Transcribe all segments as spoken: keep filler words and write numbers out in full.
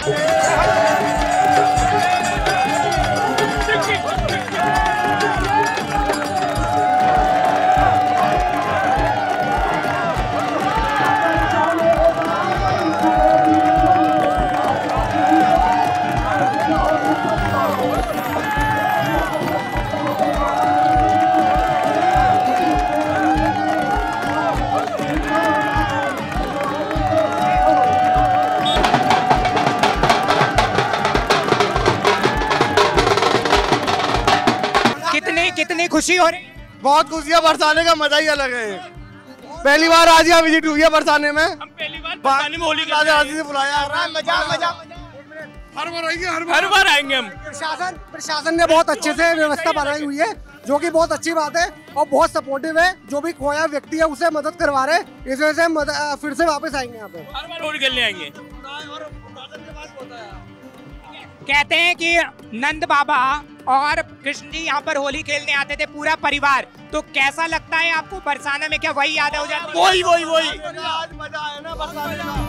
कितनी खुशी हो रही है? बहुत खुशियाँ, बरसाने का मजा ही अलग है। पहली बार आज यहाँ विजिट हुई है बरसाने में। हम पहली बार बरसाने में होली से बुलाया। मजा मजा हर बार आएंगे, हर हर बार आएंगे हम। प्रशासन प्रशासन ने बहुत अच्छे से व्यवस्था बनाई हुई है, जो कि बहुत अच्छी बात है और बहुत सपोर्टिव है। जो भी खोया व्यक्ति है उसे मदद करवा रहे, इस वजह से फिर से वापस आएंगे यहाँ पे, हर बार होली खेलने आएंगे। कहते हैं कि नंद बाबा और कृष्ण जी यहाँ पर होली खेलने आते थे, पूरा परिवार। तो कैसा लगता है आपको बरसाना में? क्या वही याद हो जाती है? वही वही वही आज मजा आया ना बरसाने का।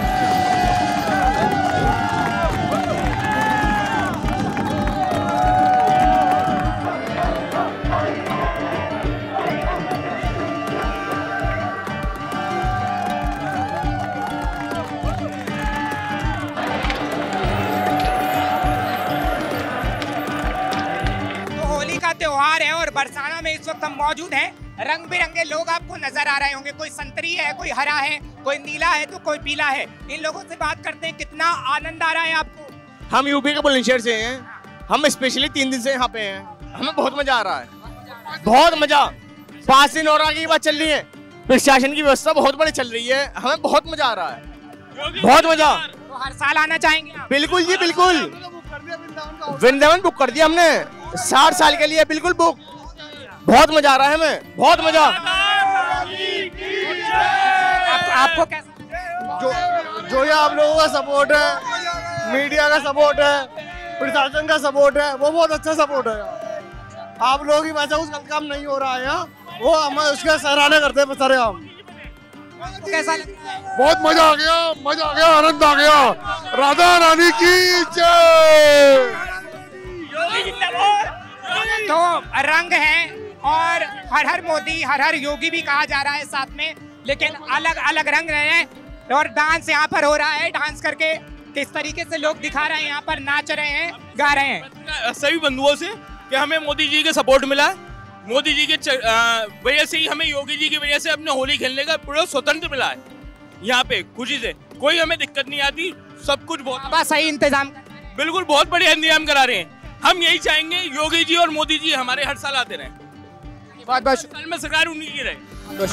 त्योहार है और बरसाना में इस वक्त हम मौजूद हैं। रंग बिरंगे लोग आपको नजर आ रहे होंगे, कोई संतरी है, कोई हरा है, कोई नीला है तो कोई पीला है। इन लोगों से बात करते हैं, कितना आनंद आ रहा है आपको? हम यूपी के बुलंदशहर से हैं, हम स्पेशली तीन दिन से यहाँ पे हैं। हमें बहुत मजा आ रहा है, बहुत मजा। पाँच दिन और आगे की बात चल रही है, प्रशासन की व्यवस्था बहुत बड़ी चल रही है, हमें बहुत मजा आ रहा है, बहुत मजा। तो हर साल आना चाहेंगे आप? बिल्कुल जी बिल्कुल, वृंदावन बुक कर दिया हमने साठ साल के लिए, बिल्कुल बुक। बहुत मजा आ रहा है हमें, बहुत मजा। आप, आपको कैसा? जो जो ये आप लोगों का सपोर्ट है, मीडिया का सपोर्ट है, प्रशासन का सपोर्ट है, वो बहुत अच्छा सपोर्ट है। आप लोगों की वजह से कुछ काम नहीं हो रहा है यहाँ, वो हम उसका सराहना करते हैं सारे हम। कैसा लगता है? बहुत मजा आ गया, मजा आ गया, आनंद आ गया। राधा रानी की जय। तो रंग है और हर हर मोदी, हर हर योगी भी कहा जा रहा है साथ में, लेकिन अलग अलग रंग रहे हैं। और डांस यहाँ पर हो रहा है, डांस करके किस तरीके से लोग दिखा रहे हैं, यहाँ पर नाच रहे हैं, गा रहे हैं। सभी बंधुओं से कि हमें मोदी जी का सपोर्ट मिला, मोदी जी के वजह से ही हमें, योगी जी की वजह से अपने होली खेलने का पूरा स्वतंत्र मिला है। यहाँ पे खुशी से कोई हमें दिक्कत नहीं आती, सब कुछ बहुत सही इंतजाम, बिल्कुल बहुत बढ़िया इंतजाम करा रहे हैं। हम यही चाहेंगे योगी जी और मोदी जी हमारे हर साल आते रहे, बहुत बहुत साल में सरकार उन्हीं की रहे।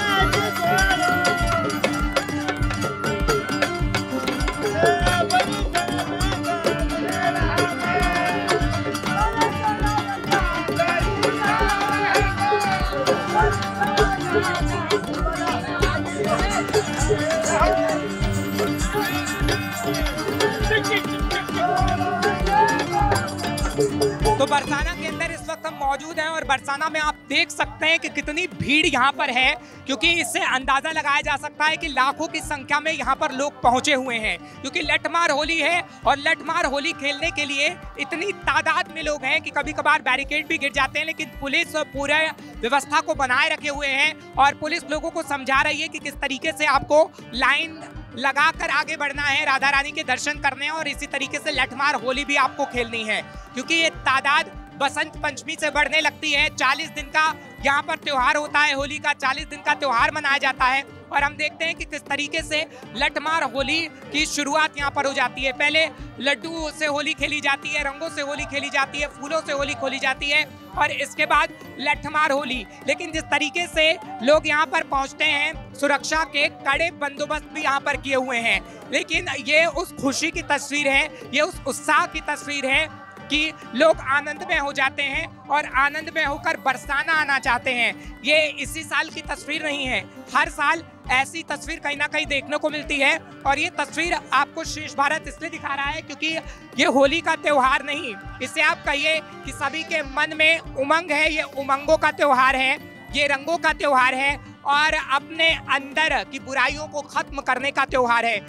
तो बरसाना के अंदर इस वक्त हम मौजूद हैं और बरसाना में आप देख सकते हैं कि कितनी भीड़ यहाँ पर है, क्योंकि इससे अंदाजा लगाया जा सकता है कि लाखों की संख्या में यहाँ पर लोग पहुंचे हुए हैं, क्योंकि लठमार होली है और लठमार होली खेलने के लिए इतनी तादाद में लोग हैं कि कभी कभार बैरिकेड भी गिर जाते हैं, लेकिन पुलिस पूरे व्यवस्था को बनाए रखे हुए हैं और पुलिस लोगों को समझा रही है कि किस तरीके से आपको लाइन लगाकर आगे बढ़ना है, राधा रानी के दर्शन करने हैं और इसी तरीके से लठमार होली भी आपको खेलनी है, क्योंकि ये तादाद बसंत पंचमी से बढ़ने लगती है। चालीस दिन का यहाँ पर त्योहार होता है, होली का चालीस दिन का त्योहार मनाया जाता है और हम देखते हैं कि किस तरीके से लठमार होली की शुरुआत यहाँ पर हो जाती है। पहले लड्डू से होली खेली जाती है, रंगों से होली खेली जाती है, फूलों से होली खेली जाती है और इसके बाद लठमार होली। लेकिन जिस तरीके से लोग यहाँ पर पहुँचते हैं, सुरक्षा के कड़े बंदोबस्त भी यहाँ पर किए हुए हैं, लेकिन ये उस खुशी की तस्वीर है, ये उस उत्साह की तस्वीर है कि लोग आनंद में हो जाते हैं और आनंद में होकर बरसाना आना चाहते हैं। ये इसी साल की तस्वीर नहीं है, हर साल ऐसी तस्वीर कहीं ना कहीं देखने को मिलती है और ये तस्वीर आपको शीर्ष भारत इसलिए दिखा रहा है क्योंकि ये होली का त्योहार नहीं, इसे आप कहिए कि सभी के मन में उमंग है, ये उमंगों का त्योहार है, ये रंगों का त्योहार है और अपने अंदर की बुराइयों को खत्म करने का त्योहार है। इसलिए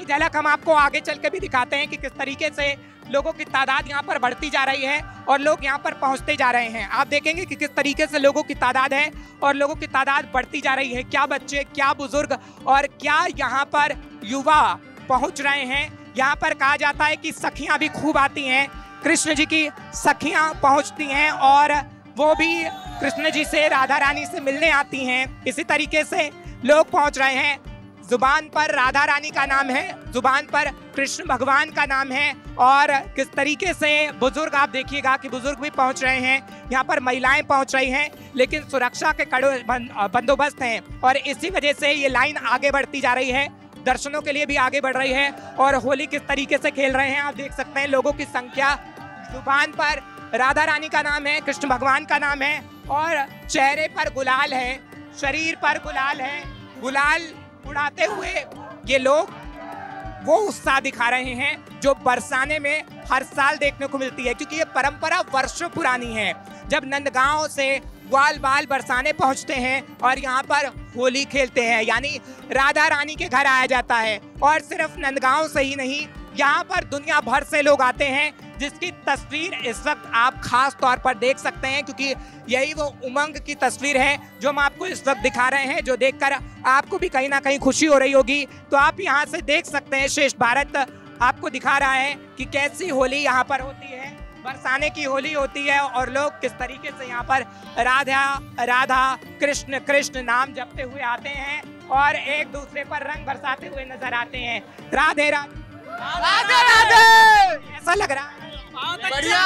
इसकी झलक हम आपको आगे चल के भी दिखाते हैं कि किस तरीके से लोगों की तादाद यहाँ पर बढ़ती जा रही है और लोग यहाँ पर पहुँचते जा रहे हैं। आप देखेंगे कि किस तरीके से लोगों की तादाद है और लोगों की तादाद बढ़ती जा रही है। क्या बच्चे, क्या बुजुर्ग और क्या यहाँ पर युवा पहुँच रहे हैं। यहाँ पर कहा जाता है कि सखियाँ भी खूब आती हैं, कृष्ण जी की सखियाँ पहुँचती हैं और वो भी कृष्ण जी से, राधा रानी से मिलने आती हैं। इसी तरीके से लोग पहुँच रहे हैं। जुबान पर राधा रानी का नाम है, जुबान पर कृष्ण भगवान का नाम है और किस तरीके से बुजुर्ग, आप देखिएगा कि बुजुर्ग भी पहुंच रहे हैं। यहाँ पर महिलाएं पहुंच रही हैं, लेकिन सुरक्षा के कड़े बंदोबस्त हैं और इसी वजह से ये लाइन आगे बढ़ती जा रही है, दर्शनों के लिए भी आगे बढ़ रही है। और होली किस तरीके से खेल रहे हैं आप देख सकते हैं। लोगों की संख्या, जुबान पर राधा रानी का नाम है, कृष्ण भगवान का नाम है और चेहरे पर गुलाल है, शरीर पर गुलाल है। गुलाल उड़ाते हुए ये लोग वो उत्साह दिखा रहे हैं जो बरसाने में हर साल देखने को मिलती है, क्योंकि ये परंपरा वर्षों पुरानी है। जब नंदगांव से ग्वाल बाल बरसाने पहुंचते हैं और यहाँ पर होली खेलते हैं, यानी राधा रानी के घर आया जाता है। और सिर्फ नंदगांव से ही नहीं, यहाँ पर दुनिया भर से लोग आते हैं, जिसकी तस्वीर इस वक्त आप खास तौर पर देख सकते हैं, क्योंकि यही वो उमंग की तस्वीर है जो हम आपको इस वक्त दिखा रहे हैं, जो देखकर आपको भी कहीं ना कहीं खुशी हो रही होगी। तो आप यहाँ से देख सकते हैं, श्रेष्ठ भारत आपको दिखा रहा है कि कैसी होली यहाँ पर होती है, बरसाने की होली होती है और लोग किस तरीके से यहाँ पर राधा राधा कृष्ण कृष्ण नाम जपते हुए आते हैं और एक दूसरे पर रंग बरसाते हुए नजर आते हैं। राधे राधे राधे राधे। ऐसा लग रहा है बढ़िया।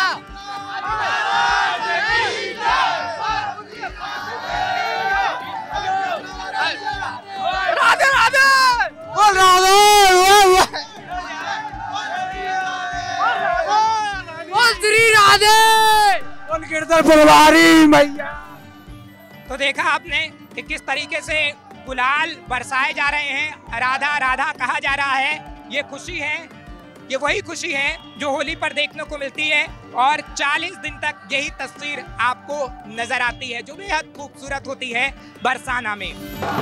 राधे राधे बोल राधे, बोल श्री राधे, बोल गिरधर फुलवारी मैया। तो देखा आपने कि किस तरीके से गुलाल बरसाए जा रहे हैं, राधा राधा कहा जा रहा है। ये खुशी है, ये वही खुशी है जो होली पर देखने को मिलती है और चालीस दिन तक यही तस्वीर आपको नजर आती है, जो बेहद खूबसूरत होती है बरसाना में।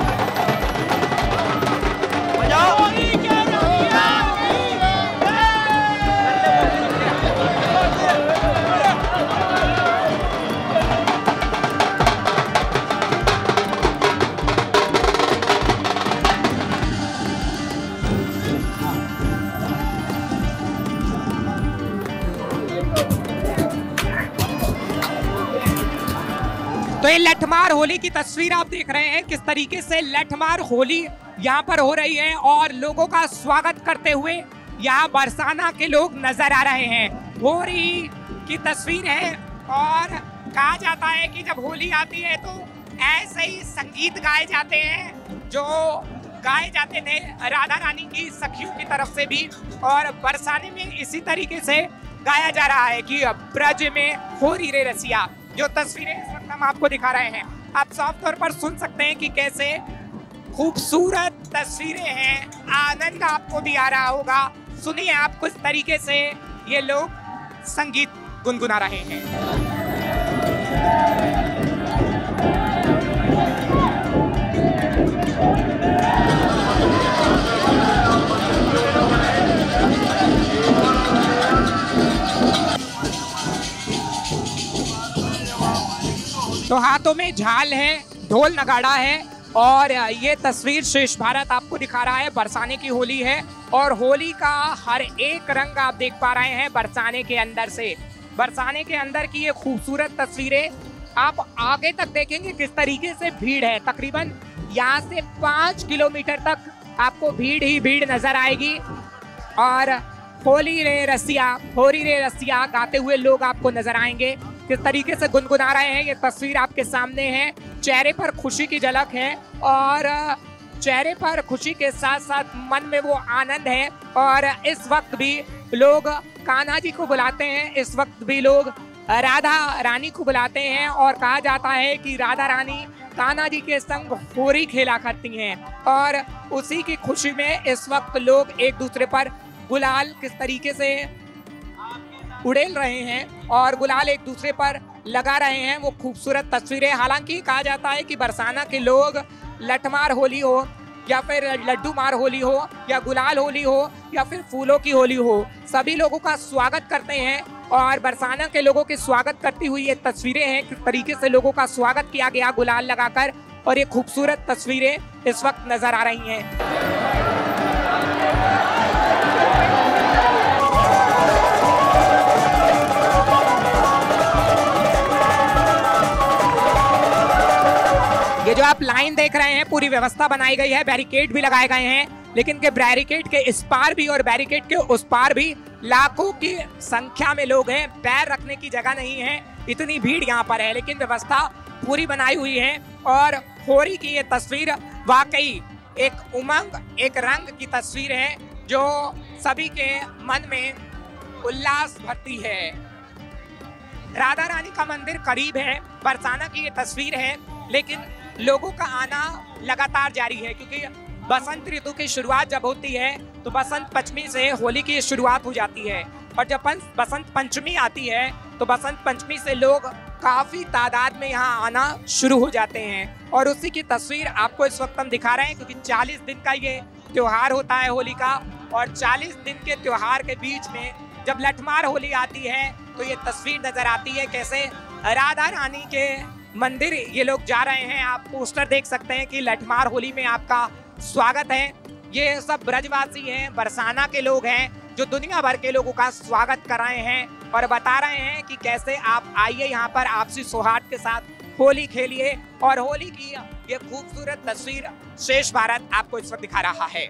तो ये लठमार होली की तस्वीर आप देख रहे हैं, किस तरीके से लठमार होली यहाँ पर हो रही है और लोगों का स्वागत करते हुए यहाँ बरसाना के लोग नजर आ रहे हैं। होली की तस्वीर है और कहा जाता है कि जब होली आती है तो ऐसे ही संगीत गाए जाते हैं जो गाए जाते थे राधा रानी की सखियों की तरफ से भी, और बरसाने में इसी तरीके से गाया जा रहा है कि ब्रज में होरी रे रसिया। जो तस्वीरें इस वक्त हम आपको दिखा रहे हैं, आप साफ तौर पर सुन सकते हैं कि कैसे खूबसूरत तस्वीरें हैं। आनंद आपको भी आ रहा होगा। सुनिए आप किस तरीके से ये लोग संगीत गुनगुना रहे हैं। तो हाथों में झाल है, ढोल नगाड़ा है और ये तस्वीर श्रेष्ठ भारत आपको दिखा रहा है। बरसाने की होली है और होली का हर एक रंग आप देख पा रहे हैं बरसाने के अंदर से। बरसाने के अंदर की ये खूबसूरत तस्वीरें आप आगे तक देखेंगे किस तरीके से भीड़ है। तकरीबन यहाँ से पाँच किलोमीटर तक आपको भीड़ ही भीड़ नजर आएगी और होली रे रसिया, होली रे रसिया गाते हुए लोग आपको नजर आएंगे। किस तरीके से गुनगुना रहे हैं, ये तस्वीर आपके सामने है। चेहरे पर खुशी की झलक है और चेहरे पर खुशी के साथ साथ मन में वो आनंद है। और इस वक्त भी लोग कान्हा जी को बुलाते हैं, इस वक्त भी लोग राधा रानी को बुलाते हैं और कहा जाता है कि राधा रानी कान्हा जी के संग होली खेला करती हैं और उसी की खुशी में इस वक्त लोग एक दूसरे पर गुलाल किस तरीके से उड़ेल रहे हैं और गुलाल एक दूसरे पर लगा रहे हैं। वो खूबसूरत तस्वीरें, हालांकि कहा जाता है कि बरसाना के लोग लठमार होली हो या फिर लड्डू मार होली हो या गुलाल होली हो या फिर फूलों की होली हो, सभी लोगों का स्वागत करते हैं। और बरसाना के लोगों के स्वागत करती हुई ये तस्वीरें हैं, किस तरीके से लोगों का स्वागत किया गया गुलाल लगाकर, और ये खूबसूरत तस्वीरें इस वक्त नजर आ रही हैं। ये जो आप लाइन देख रहे हैं, पूरी व्यवस्था बनाई गई है, बैरिकेड भी लगाए गए हैं, लेकिन के बैरिकेड के इस पार भी और बैरिकेड के उस पार भी लाखों की संख्या में लोग हैं। पैर रखने की जगह नहीं है, इतनी भीड़ यहाँ पर है, लेकिन व्यवस्था पूरी बनाई हुई है। और होली की ये तस्वीर वाकई एक उमंग, एक रंग की तस्वीर है जो सभी के मन में उल्लास भरती है। राधा रानी का मंदिर करीब है, बरसाना की ये तस्वीर है, लेकिन लोगों का आना लगातार जारी है, क्योंकि बसंत ऋतु की शुरुआत जब होती है तो बसंत पंचमी से होली की शुरुआत हो जाती है, और जब बसंत पंचमी आती है तो बसंत पंचमी से लोग काफी तादाद में यहाँ आना शुरू हो जाते हैं। और उसी की तस्वीर आपको इस वक्त हम दिखा रहे हैं, क्योंकि चालीस दिन का ये त्योहार होता है होली का, और चालीस दिन के त्योहार के बीच में जब लठमार होली आती है तो ये तस्वीर नजर आती है, कैसे राधा रानी के मंदिर ये लोग जा रहे हैं। आप पोस्टर देख सकते हैं कि लठमार होली में आपका स्वागत है। ये सब ब्रजवासी हैं, बरसाना के लोग हैं, जो दुनिया भर के लोगों का स्वागत कर रहे हैं और बता रहे हैं कि कैसे आप आइए यहाँ पर आपसी सौहार्द के साथ होली खेलिए। और होली की ये खूबसूरत तस्वीर शेष भारत आपको इस वक्त दिखा रहा है।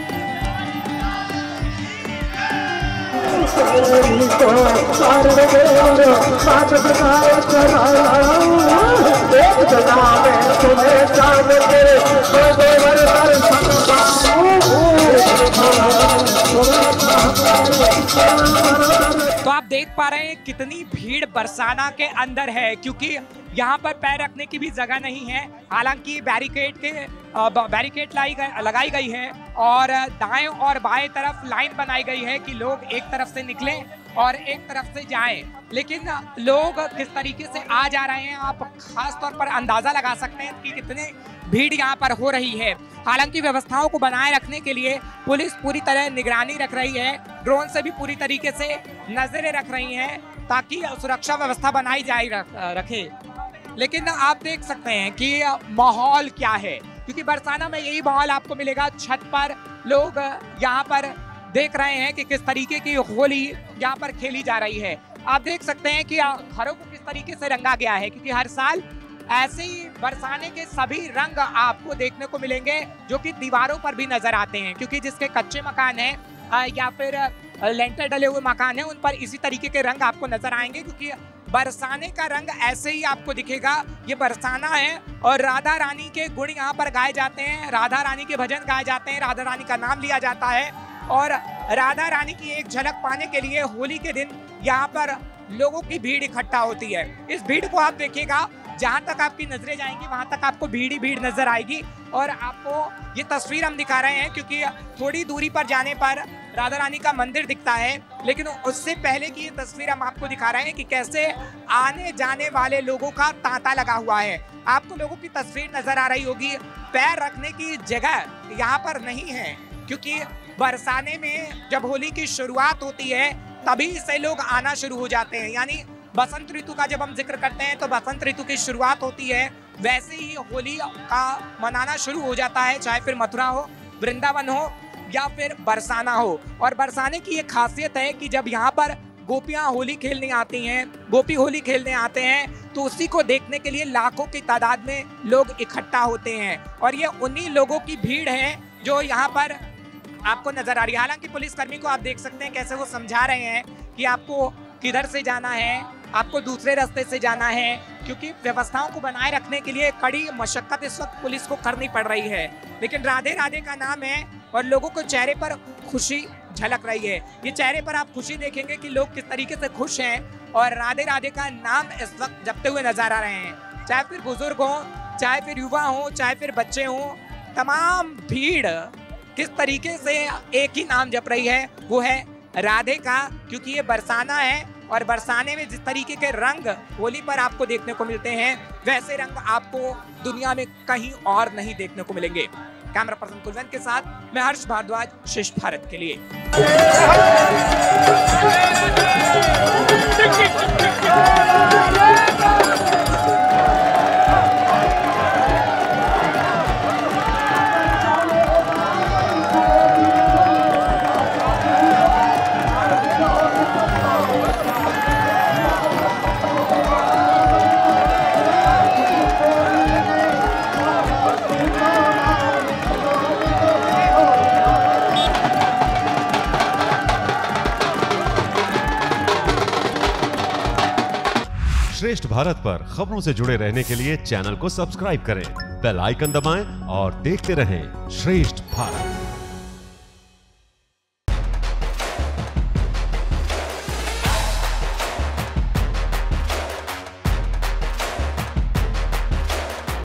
तो आप देख पा रहे हैं कितनी भीड़ बरसाना के अंदर है, क्योंकि यहाँ पर पैर रखने की भी जगह नहीं है। हालांकि बैरिकेड के बैरिकेड लगाई गई है और दाएं और बाएं तरफ लाइन बनाई गई है कि लोग एक तरफ से निकलें और एक तरफ से जाएं, लेकिन लोग किस तरीके से आ जा रहे हैं आप खास तौर पर अंदाजा लगा सकते हैं कि कितने भीड़ यहाँ पर हो रही है। हालांकि व्यवस्थाओं को बनाए रखने के लिए पुलिस पूरी तरह निगरानी रख रही है, ड्रोन से भी पूरी तरीके से नजरें रख रही हैं ताकि सुरक्षा व्यवस्था बनाई जाए रखे। लेकिन आप देख सकते हैं कि माहौल क्या है, क्योंकि बरसाना में यही माहौल आपको मिलेगा। छत पर लोग यहाँ पर देख रहे हैं कि किस तरीके की होली यहाँ पर खेली जा रही है। आप देख सकते हैं कि घरों को किस तरीके से रंगा गया है, क्योंकि हर साल ऐसे ही बरसाने के सभी रंग आपको देखने को मिलेंगे जो कि दीवारों पर भी नजर आते हैं, क्योंकि जिसके कच्चे मकान हैं या फिर लेंटर डले हुए मकान हैं उन पर इसी तरीके के रंग आपको नजर आएंगे, क्योंकि बरसाने का रंग ऐसे ही आपको दिखेगा। ये बरसाना है और राधा रानी के गुण यहाँ पर गाए जाते हैं, राधा रानी के भजन गाए जाते हैं, राधा रानी का नाम लिया जाता है, और राधा रानी की एक झलक पाने के लिए होली के दिन यहाँ पर लोगों की भीड़ इकट्ठा होती है। इस भीड़ को आप देखिएगा, जहाँ तक आपकी नजरें जाएंगी वहां तक आपको भीड़ ही भीड़ नजर आएगी। और आपको ये तस्वीर हम दिखा रहे हैं क्योंकि थोड़ी दूरी पर जाने पर राधा रानी का मंदिर दिखता है, लेकिन उससे पहले की ये तस्वीर हम आपको दिखा रहे हैं कि कैसे आने जाने वाले लोगों का तांता लगा हुआ है। आपको लोगों की तस्वीर नजर आ रही होगी, पैर रखने की जगह यहाँ पर नहीं है, क्योंकि बरसाने में जब होली की शुरुआत होती है तभी से लोग आना शुरू हो जाते हैं। यानी बसंत ऋतु का जब हम जिक्र करते हैं तो बसंत ऋतु की शुरुआत होती है, वैसे ही होली का मनाना शुरू हो जाता है, चाहे फिर मथुरा हो, वृंदावन हो या फिर बरसाना हो। और बरसाने की ये खासियत है कि जब यहाँ पर गोपियाँ होली खेलने आती हैं, गोपी होली खेलने आते हैं, तो उसी को देखने के लिए लाखों की तादाद में लोग इकट्ठा होते हैं। और ये उन्हीं लोगों की भीड़ है जो यहाँ पर आपको नजर आ रही है। हालांकि पुलिसकर्मी को आप देख सकते हैं कैसे वो समझा रहे हैं कि आपको किधर से जाना है, आपको दूसरे रास्ते से जाना है, क्योंकि व्यवस्थाओं को बनाए रखने के लिए कड़ी मशक्कत इस वक्त पुलिस को करनी पड़ रही है। लेकिन राधे राधे का नाम है और लोगों को चेहरे पर खुशी झलक रही है। ये चेहरे पर आप खुशी देखेंगे कि लोग किस तरीके से खुश हैं और राधे राधे का नाम इस वक्त जपते हुए नजर आ रहे हैं। चाहे फिर बुजुर्ग हो, चाहे फिर युवा हो, चाहे फिर बच्चे हो, तमाम भीड़ किस तरीके से एक ही नाम जप रही है, वो है राधे का, क्योंकि ये बरसाना है और बरसाने में जिस तरीके के रंग होली पर आपको देखने को मिलते हैं वैसे रंग आपको दुनिया में कहीं और नहीं देखने को मिलेंगे। कैमरा पर्सन कुलवंत के साथ मैं हर्ष भारद्वाज, श्रेष्ठ भारत के लिए। श्रेष्ठ भारत पर खबरों से जुड़े रहने के लिए चैनल को सब्सक्राइब करें, बेल आइकन दबाएं और देखते रहें श्रेष्ठ भारत।